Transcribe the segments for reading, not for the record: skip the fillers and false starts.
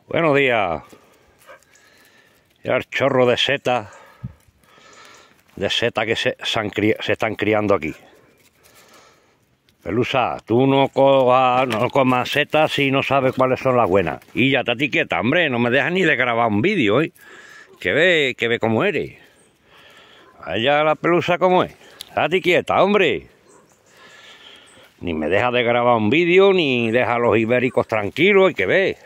Buenos días. Ya el chorro de setas que se están criando aquí. Pelusa, tú no comas setas si no sabes cuáles son las buenas. Y ya te quieta, hombre, no me dejas ni de grabar un vídeo, ¿eh? Que ve cómo eres. Allá la Pelusa cómo es. Estate quieta, hombre. Ni me deja de grabar un vídeo, ni deja a los ibéricos tranquilos, hay que ver.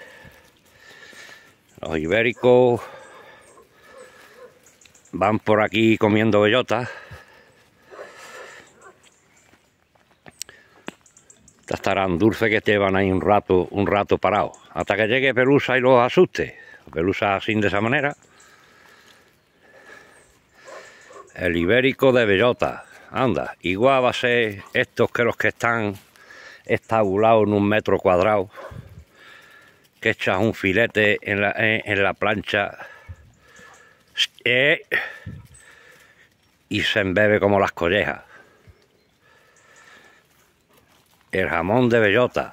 Los ibéricos van por aquí comiendo bellotas. Estarán dulces que te van ahí un rato parados, hasta que llegue Pelusa y los asuste. Pelusa así de esa manera. El ibérico de bellota, anda, igual va a ser estos que los que están estabulados en 1 metro cuadrado, que echas un filete en la plancha y se embebe como las collejas. El jamón de bellota.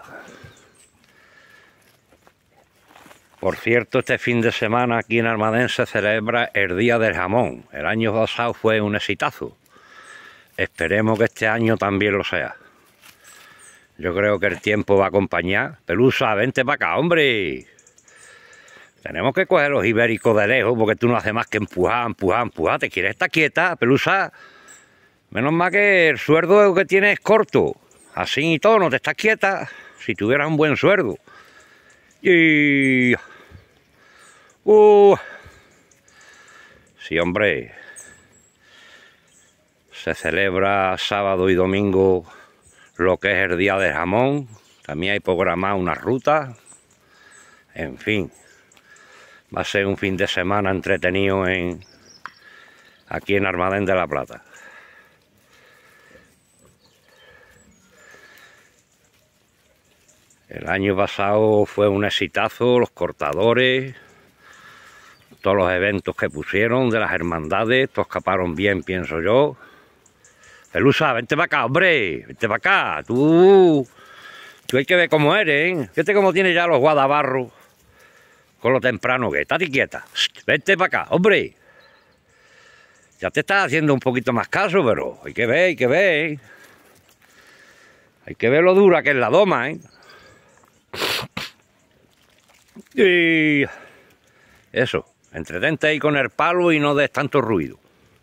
Por cierto, este fin de semana aquí en Almadén se celebra el Día del Jamón. El año pasado fue un exitazo. Esperemos que este año también lo sea. Yo creo que el tiempo va a acompañar. Pelusa, vente para acá, hombre. Tenemos que coger los ibéricos de lejos porque tú no haces más que empujar. ¿Te quieres estar quieta, Pelusa? Menos mal que el sueldo que tienes es corto. Así y todo, no te estás quieta. Si tuvieras un buen sueldo. Y... sí, hombre. Se celebra sábado y domingo lo que es el Día del Jamón. También hay programada una ruta. En fin. Va a ser un fin de semana entretenido aquí en Almadén de la Plata. El año pasado fue un exitazo, los cortadores, todos los eventos que pusieron de las hermandades, todos escaparon bien, pienso yo. Pelusa, vente para acá, hombre, vente para acá, tú hay que ver cómo eres, ¿eh? Fíjate cómo tiene ya los guadabarros, con lo temprano que, estate quieta, vente para acá, hombre. Ya te estás haciendo un poquito más caso, pero hay que ver, ¿eh? Hay que ver lo dura que es la doma, ¿eh? Y eso, entretente ahí con el palo y no des tanto ruido.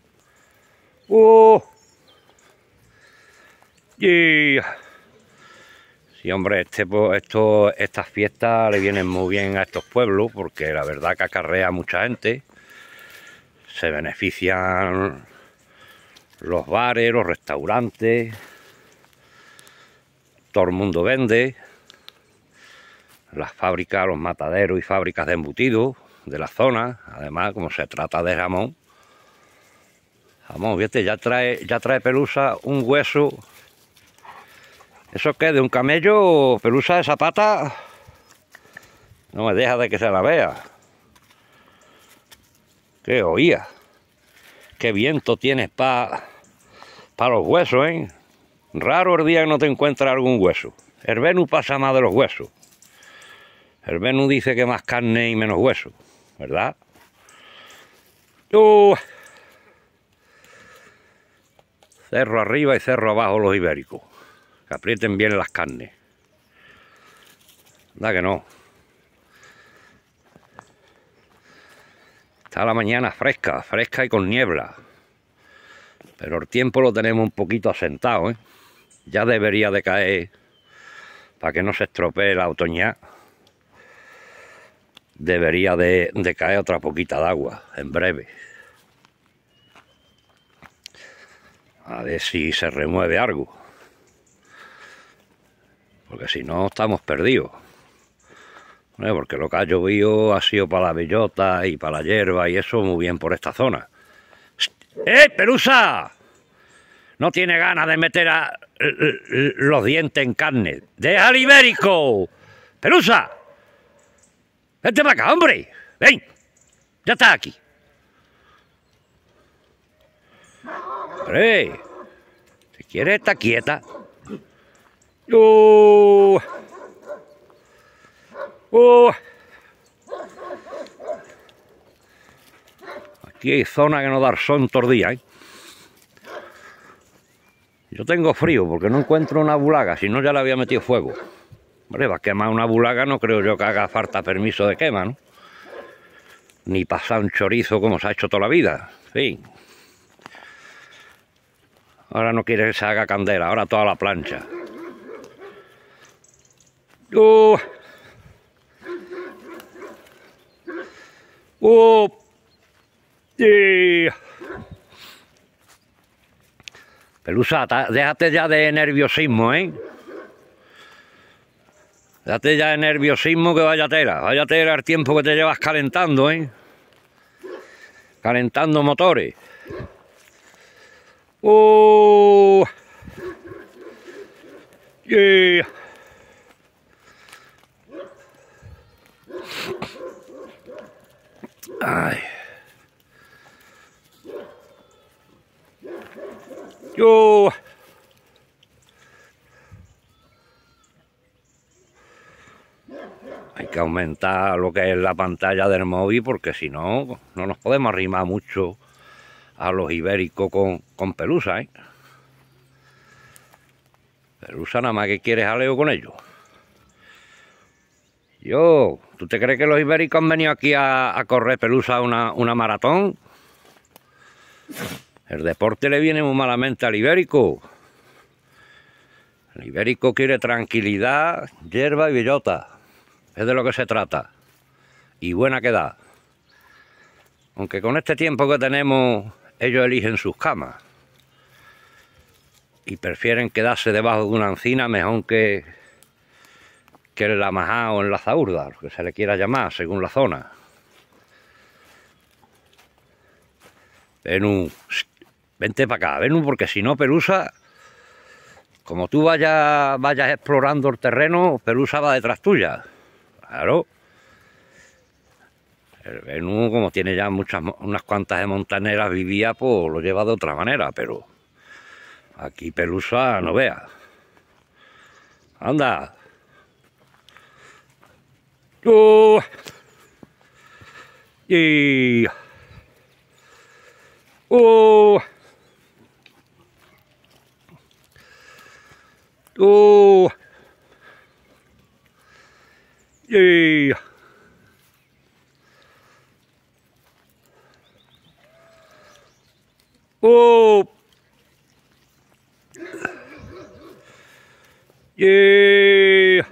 Y sí, hombre, estas fiestas le vienen muy bien a estos pueblos porque la verdad que acarrea a mucha gente. Se benefician los bares, los restaurantes, todo el mundo vende. Las fábricas, los mataderos y fábricas de embutidos de la zona. Además, como se trata de jamón, fíjate, ya trae Pelusa un hueso. ¿Eso qué? ¿De un camello? Pelusa, esa pata no me deja de que se la vea. ¿Qué oía? Qué viento tienes para los huesos, ¿eh? Raro el día que no te encuentras algún hueso. El Venus pasa más de los huesos. El Venus dice que más carne y menos hueso, ¿verdad? Cerro arriba y cerro abajo los ibéricos. Que aprieten bien las carnes. ¿Verdad que no? Está la mañana fresca y con niebla. Pero el tiempo lo tenemos un poquito asentado, ¿eh? Ya debería de caer, para que no se estropee la otoñal. Debería de caer otra poquita de agua en breve. A ver si se remueve algo. Porque si no, estamos perdidos. Porque lo que ha llovido ha sido para la bellota y para la hierba y eso muy bien por esta zona. Pelusa! No tiene ganas de meter los dientes en carne. ¡Deja al ibérico! ¡Pelusa! ¡Vente para acá, hombre! ¡Ven! ¡Ya está aquí! ¡Hombre! Si quieres, está quieta. Aquí hay zonas que no dan sol todo el día, ¿eh? Yo tengo frío porque no encuentro una bulaga, si no ya le había metido fuego. Hombre, va a quemar una bulaga, no creo yo que haga falta permiso de quema, ¿no? Ni pasar un chorizo como se ha hecho toda la vida. En fin. Ahora no quiere que se haga candela, ahora toda la plancha. ¡Oh! ¡Oh! ¡Sí! Pelusa, déjate ya de nerviosismo, ¿eh? Déjate ya de nerviosismo, que vaya tela el tiempo que te llevas calentando, ¿eh? Calentando motores. ¡Oh! ¡Yeah! ¡Ay! ¡Yo! Hay que aumentar lo que es la pantalla del móvil porque si no, no nos podemos arrimar mucho a los ibéricos con Pelusa, ¿eh? Pelusa nada más que quiere jaleo con ellos. ¿Tú te crees que los ibéricos han venido aquí a correr, Pelusa, una maratón? El deporte le viene muy malamente al ibérico. El ibérico quiere tranquilidad, hierba y bellota. Es de lo que se trata. Y buena quedad. Aunque con este tiempo que tenemos, ellos eligen sus camas. Y prefieren quedarse debajo de una encina mejor que en la majá o en la zaurda, lo que se le quiera llamar, según la zona. Venú, vente para acá, Venú, porque si no, Pelusa, como tú vayas explorando el terreno, Pelusa va detrás tuya. Claro. El Venú, como tiene ya unas cuantas de montaneras, vivía, pues lo lleva de otra manera, pero aquí Pelusa no vea. Anda. Y... Yeah. Oh. Yeah.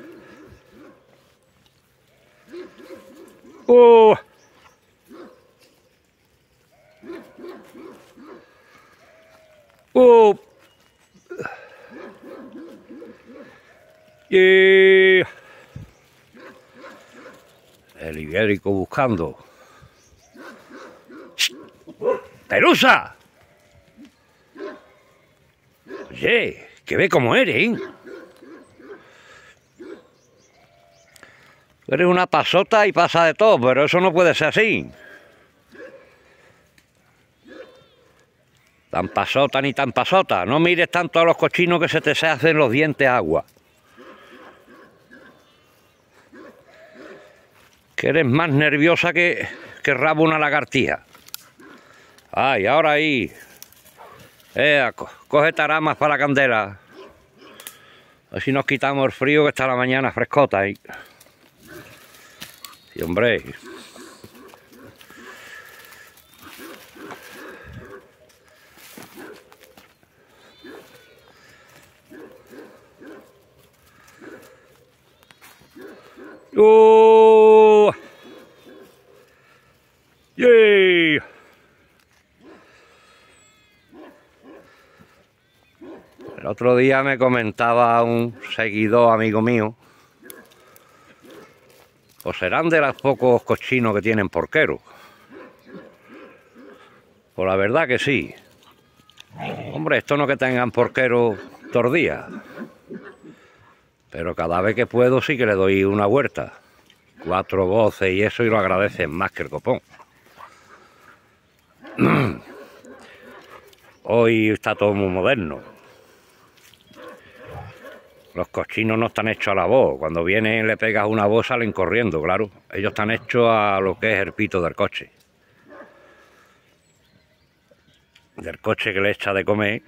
Oh. Oh. Yeah. El ibérico buscando. ¡Pelusa! Oye, que ve cómo eres, ¿eh? Eres una pasota y pasa de todo, pero eso no puede ser así. Tan pasota ni tan pasota. No mires tanto a los cochinos que se te hacen los dientes agua. Que eres más nerviosa que rabo una lagartija. Ay, ahora ahí. Coge taramas para la candela. Así nos quitamos el frío que está la mañana frescota ahí. Y hombre. ¡Oh! ¡Yeah! El otro día me comentaba un seguidor amigo mío, o serán de los pocos cochinos que tienen porquero. Pues la verdad que sí. Hombre, esto no que tengan porquero todos los días. Pero cada vez que puedo sí que le doy una vuelta. 4 voces y eso, y lo agradecen más que el copón. Hoy está todo muy moderno. Los cochinos no están hechos a la voz. Cuando vienen le pegas una voz, salen corriendo, claro. Ellos están hechos a lo que es el pito del coche. del coche que le echa de comer.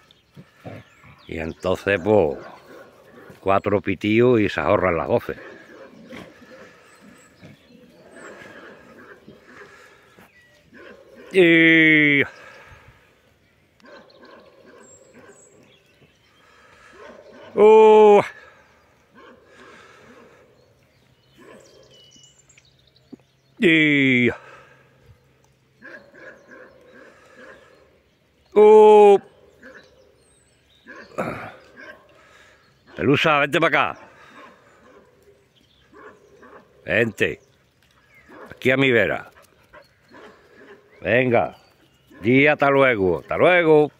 Y entonces, pues, 4 pitíos y se ahorran las voces. Y... Y... Pelusa, vente para acá. Vente. Aquí a mi vera. Venga. Y hasta luego. Hasta luego.